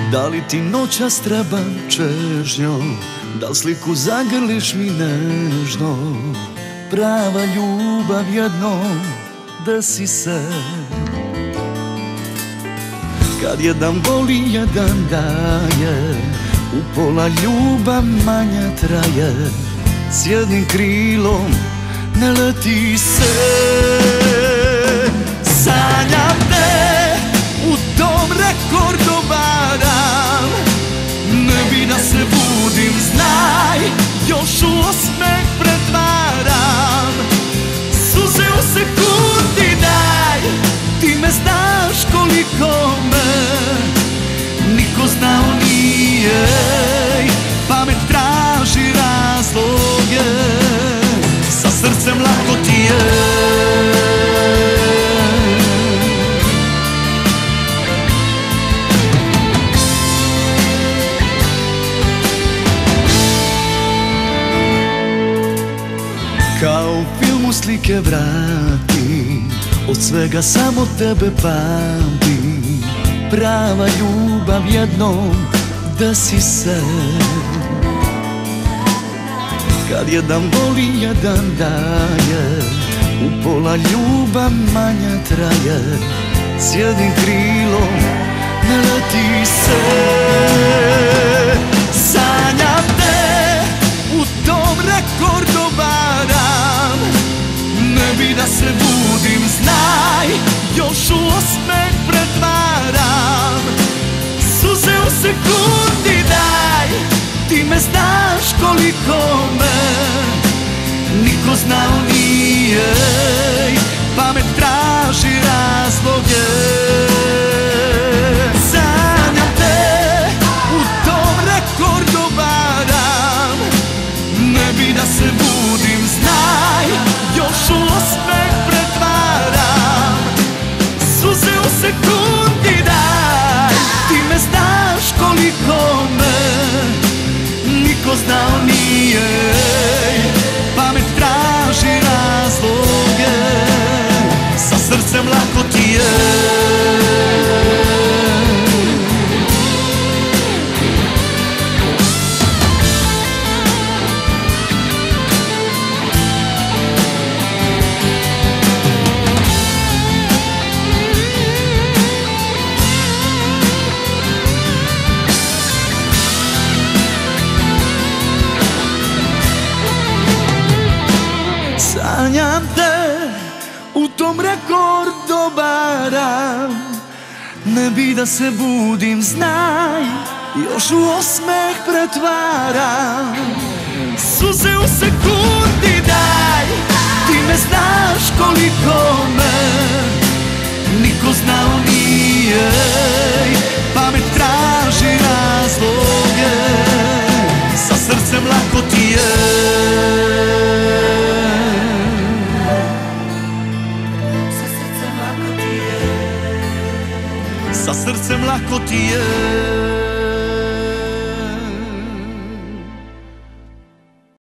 Da li ti noćas trebam čežnjom, da li sliku zagrliš mi nežno? Prava ljubav jednom desi se. Kad jedan voli, jedan daje, u pola ljubav manja traje. S jednim krilom ne leti se. Sanjam te, u tom rekordovaram. Ne bi da se budim, znaj, još u osmeh pretvaram. Suze u sekundi daj, ti me znaš koliko me niko znao nije. Pamet traži razloge, sa srcem lako ti je. Kao u filmu slike vrati, od svega samo tebe pamtim. Prava ljubav jednom desi se. Kad jedan voli, jedan daje, u pola ljubav manja traje. S jednim krilom ne leti se. Sanjam te, u tom rekordovaram. Ne bi da se budim, znaj, još u osmeh pretvaram. Suze u sekundi daj, ti me znaš koliko me niko znao nije. Pamet traži razloge. Sanjam te, u tom rekordovaram. Ne bi da se budim, znaj, još u osmeh pretvaram. Suze u sekundi daj, ti me znaš koliko me niko znao nije. Pamet traži razloge, sa srcem lako ti je. Sanjam te, u tom rekordovaram. Ne bi da se budim, znaj, još u osmeh pretvaram. Suze u sekundi daj, ti me znaš koliko me niko znao nije. Pamet traži razloge, sa srcem lako ti je. Sa srcem lako ti je.